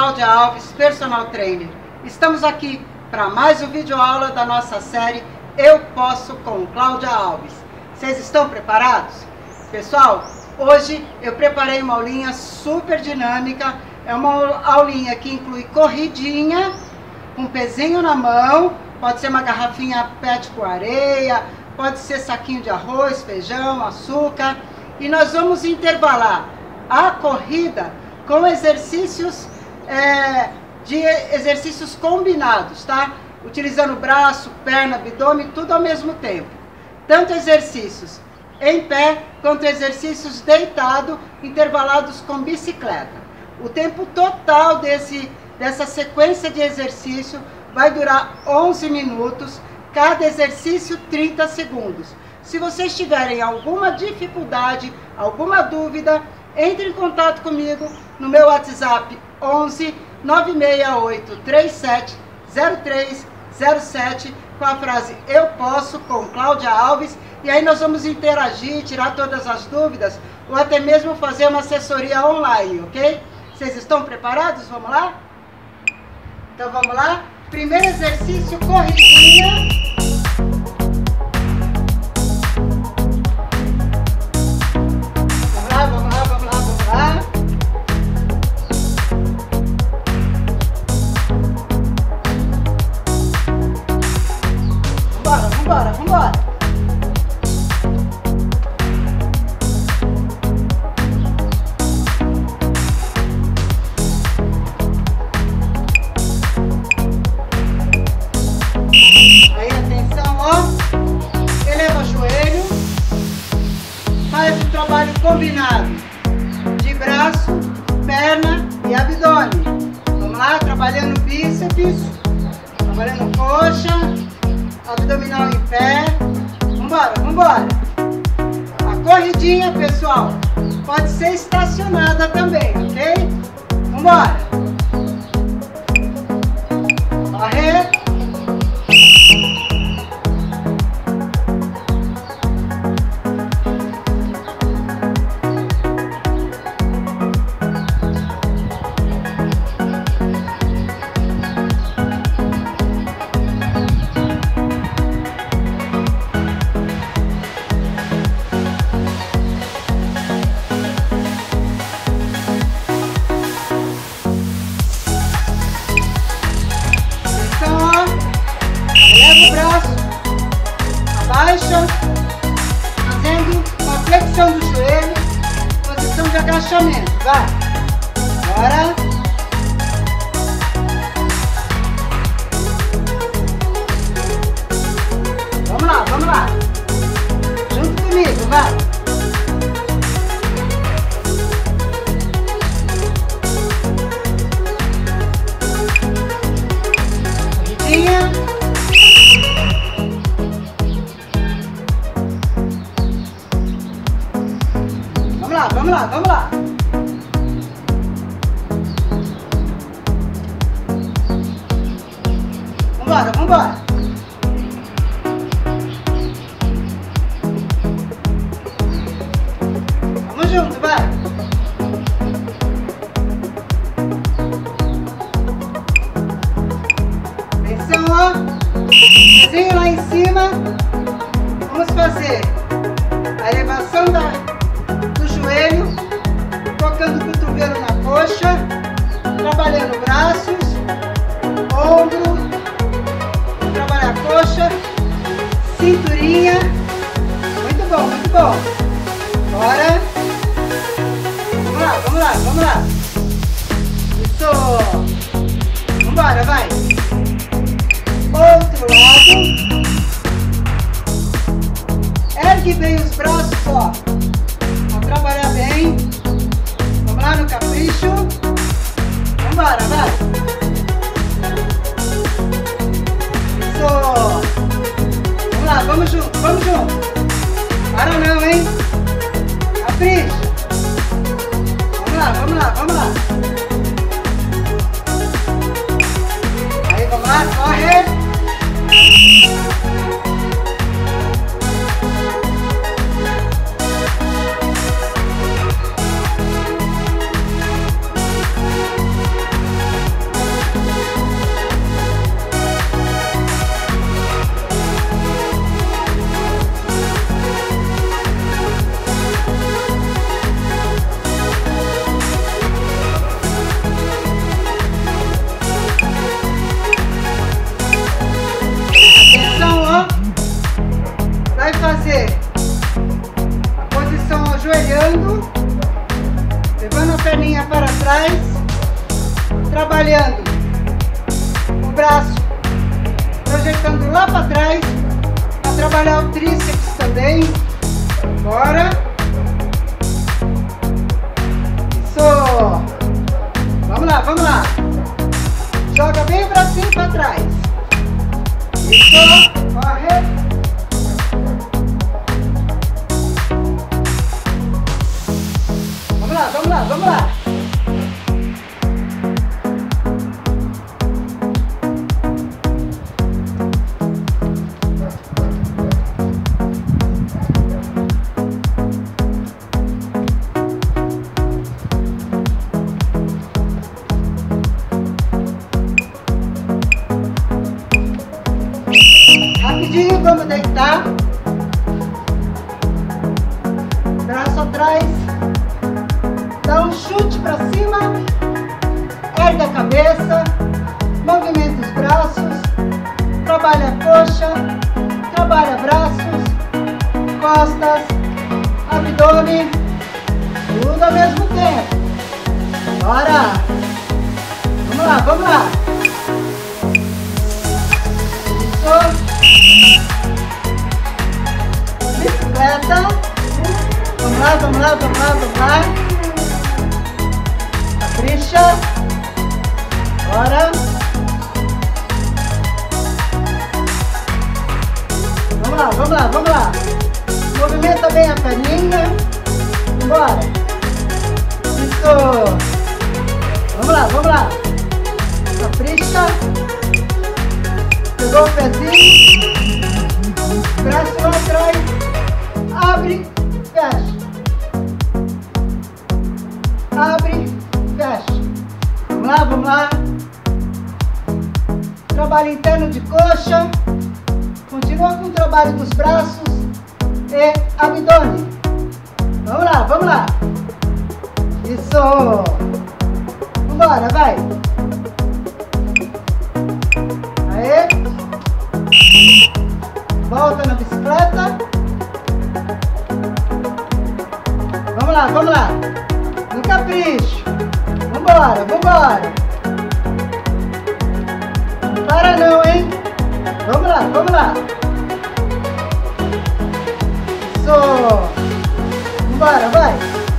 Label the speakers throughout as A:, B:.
A: Cláudia Alves, Personal Trainer. Estamos aqui para mais um vídeo aula da nossa série Eu Posso com Cláudia Alves. Vocês estão preparados? Pessoal, hoje eu preparei uma aulinha super dinâmica. É uma aulinha que inclui corridinha, um pezinho na mão, pode ser uma garrafinha PET com areia, pode ser saquinho de arroz, feijão, açúcar. E nós vamos intervalar a corrida com exercícios combinados, tá? Utilizando braço, perna, abdômen, tudo ao mesmo tempo. Tanto exercícios em pé, quanto exercícios deitado, intervalados com bicicleta. O tempo total dessa sequência de exercício vai durar 11 minutos, cada exercício 30 segundos. Se vocês tiverem alguma dificuldade, alguma dúvida, entre em contato comigo no meu WhatsApp 11 968 37 0307 com a frase Eu Posso com Cláudia Alves, e aí nós vamos interagir, tirar todas as dúvidas ou até mesmo fazer uma assessoria online, ok? Vocês estão preparados? Vamos lá? Então vamos lá? Primeiro exercício, corridinha. Vambora! Aí, atenção, ó. Eleva o joelho. Faz o trabalho combinado de braço, perna e abdômen. Vamos lá, trabalhando bíceps, trabalhando coxa, abdominal em pé. Vambora! A corridinha, pessoal, pode ser estacionada também, ok? Vambora! Corre! Abaixa, fazendo uma flexão do joelho, posição de agachamento, vai, bora, vamos lá, junto comigo, vai, corridinha. Vamos lá! Vambora! Vamos junto, vai! Atenção, ó! Pezinho lá em cima. Vamos fazer a elevação do joelho, colocando o cotovelo na coxa, trabalhando braços, ombro, trabalhar a coxa, cinturinha. Muito bom! Bora! Vamos lá! Isso! Vambora, vai! Outro lado. Ergue bem os braços, ó. Vamos trabalhar bem. Vamos lá no capricho. Vambora, vai. Isso. Vamos lá, vamos junto. Para não, hein? Capricho. Vamos lá. Aí, vamos lá, corre. trabalhando o braço, projetando lá para trás, para trabalhar o tríceps também. Bora! Isso! Vamos lá, vamos lá! Joga bem o bracinho para trás. Isso! Corre! Vamos lá, vamos lá, vamos lá! Rapidinho, vamos deitar. Braço atrás. Dá um chute para cima. Ergue a cabeça. Movimenta os braços. Trabalha a coxa. Trabalha braços. Costas. Abdômen. Tudo ao mesmo tempo. Bora! Vamos lá, vamos lá. Bicicleta. Vamos lá, vamos lá, vamos lá, vamos lá. Capricha. Bora. Vamos lá, vamos lá, vamos lá. Movimenta bem a perninha. Bora. Isso. Vamos lá, vamos lá. Capricha. Pegou o pezinho, braço lá atrás, abre, fecha, abre, fecha. Vamos lá, vamos lá. Trabalho interno de coxa, continua com o trabalho dos braços e abdômen. Vamos lá, vamos lá. Isso. Vambora, vai. Aê. Volta na bicicleta. Vamos lá, vamos lá. No capricho. Vambora, vambora. Não para não, hein? Vamos lá, vamos lá. Isso. Vambora, vai.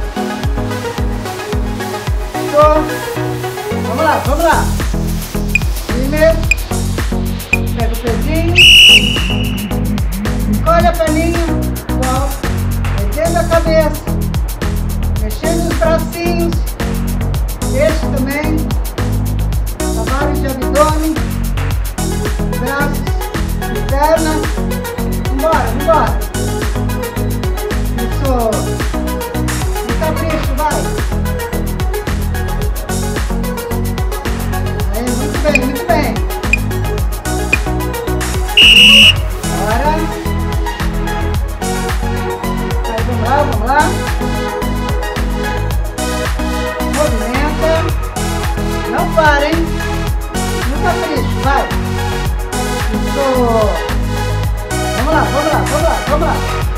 A: Isso. Vamos lá, vamos lá. Primeiro. Pega o pezinho, encolhe a perninha, volta, erguendo a cabeça, mexendo os bracinhos, eixo também, trabalho de abdômen, braços e perna. Vambora, vambora. Isso. No capricho, vai. Aí, muito bem, muito bem. Bora. Aí, vamos lá, vamos lá. Movimenta. Não para, hein? No capricho, vai. Isso. Vamos lá, vamos lá, vamos lá, vamos lá.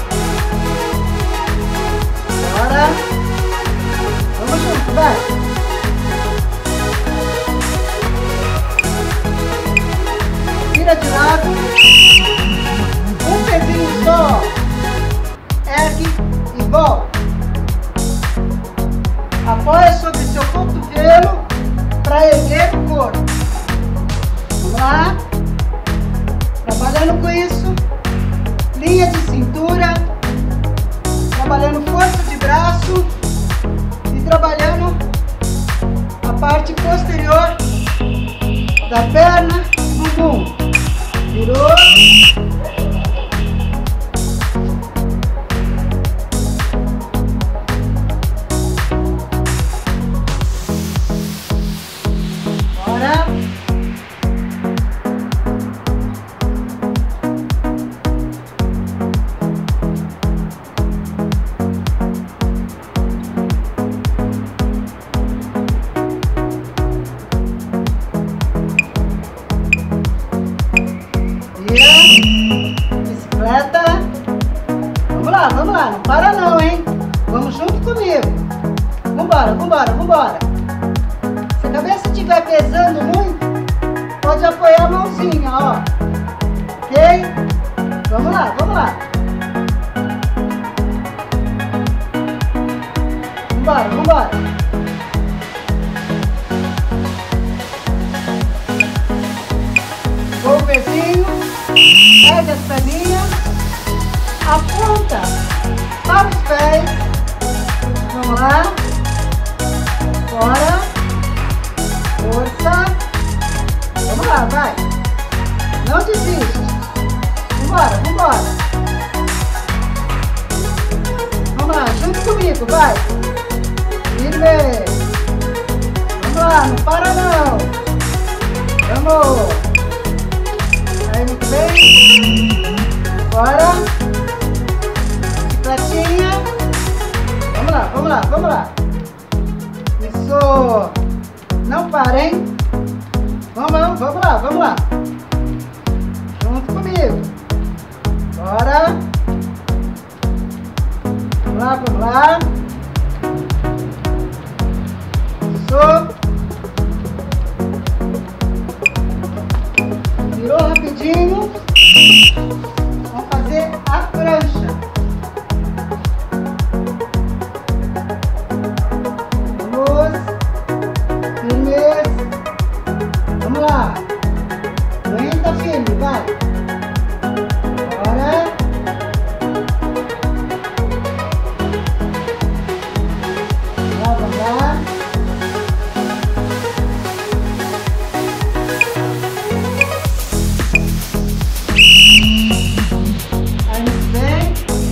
A: Bora. Vamos junto, vai. Vira de lado. Um pezinho só. Ergue e volta. Apoia sobre seu cotovelo para erguer o corpo. Vamos lá. Trabalhando com isso. Linha de cintura. Trabalhando força de braço. E trabalhando a parte posterior da perna. Bumbum. Virou. Bora. Vamos lá, não para não, hein? Vamos junto comigo. Vambora, vambora, vambora. Se a cabeça estiver estiver pesando muito, pode apoiar a mãozinha, ó. Ok? Vamos lá, vamos lá. Vambora, vambora. Vou o pezinho, pega as perninhas, aponta para os pés. Vamos lá. Bora. Força. Vamos lá, vai. Não desiste. Vambora, vambora. Vamos lá, junto comigo, vai. Firme. Vamos lá, não para não. Vamos. Aí, muito bem. Bora. Bicicletinha. Vamos lá, vamos lá, vamos lá. Isso. Não para, hein? Vamos lá, vamos lá, vamos lá. Junto comigo. Bora. Vamos lá, vamos lá. Isso. Virou rapidinho. Vamos fazer a prancha. Vamos. Firmes. Vamos lá. Aguenta firme, vai. Bora. Vamos lá. Aí, muito bem.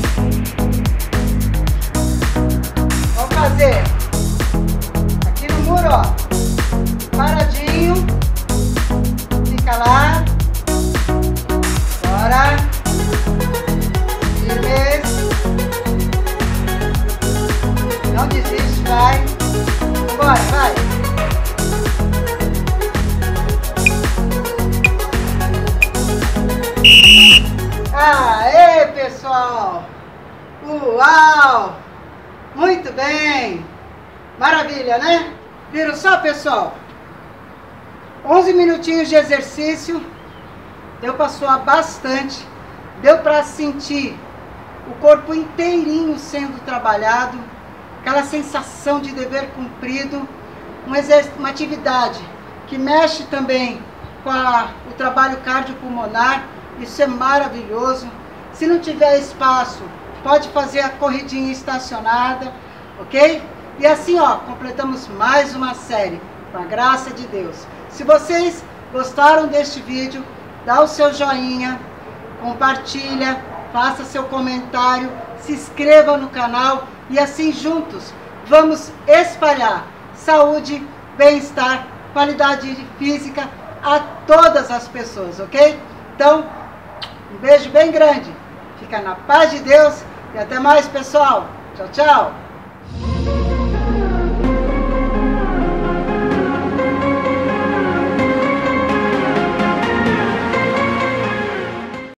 A: Vamos fazer aqui no muro, ó. Paradinho. Fica lá. Bora. Firmes. Não desiste, vai. Bora, vai. Aê, pessoal! Uau! Muito bem! Maravilha, né? Viram só, pessoal? 11 minutinhos de exercício. Deu para suar bastante. Deu para sentir o corpo inteirinho sendo trabalhado. Aquela sensação de dever cumprido. Uma atividade que mexe também com o trabalho cardiopulmonar. Isso é maravilhoso. Se não tiver espaço, pode fazer a corridinha estacionada, ok? E assim, ó, completamos mais uma série, com a graça de Deus. Se vocês gostaram deste vídeo, dá o seu joinha, compartilha, faça seu comentário, se inscreva no canal e assim juntos vamos espalhar saúde, bem-estar, qualidade física a todas as pessoas, ok? Então, um beijo bem grande. Fica na paz de Deus e até mais, pessoal. Tchau, tchau.